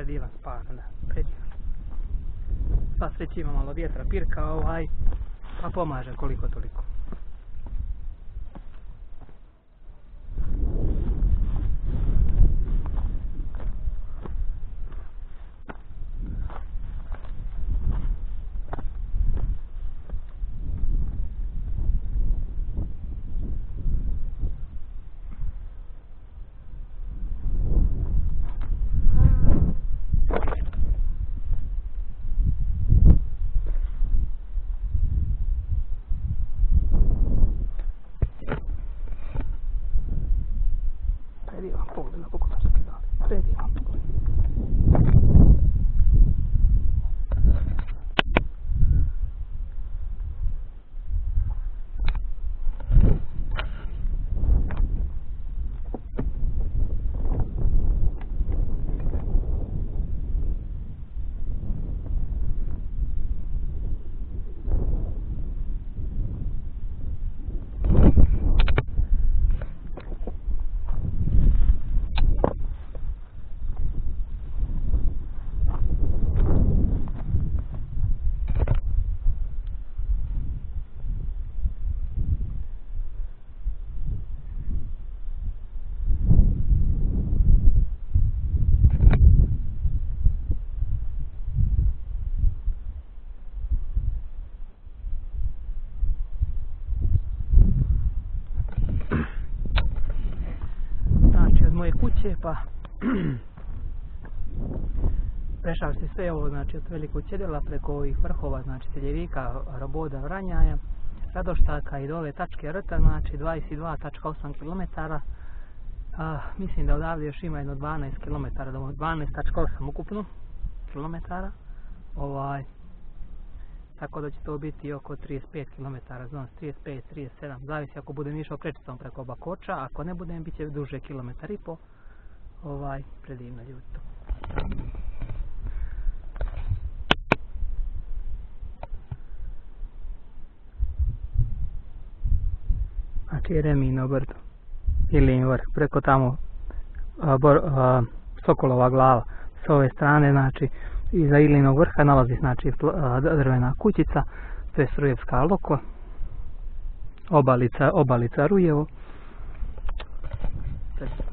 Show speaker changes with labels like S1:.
S1: Predivan stvarno, da, predivan. Sva sreća ima malo vjetra, pirka, pa pomaže koliko toliko. Predivan pogled na Bukovačke zalive, predivan pogled. Moje kuće, pa prešao se sve ovo, znači od Velikog Ćedela preko ovih vrhova, znači Celjevika, Roboda, Vranjaja, Radoštaka i dole tačke Rta, znači 22,8 km. Mislim da odavde još ima jedno 12 km, 12,8 ukupno kilometara. Tako da će to biti oko 35 km, znači 35, 37, zavisi ako budem išao krečicom preko Bakoča, ako ne budem bit će duže kilometar i po. Predivno ljudi to. Znači je Remino brdo, Ilijin vrh, preko tamo Sokolova glava. S ove strane, znači, iza Ilijinog vrha nalazi, znači, drvena kućica, to je Rujevska Lokva, obalica Rujevo.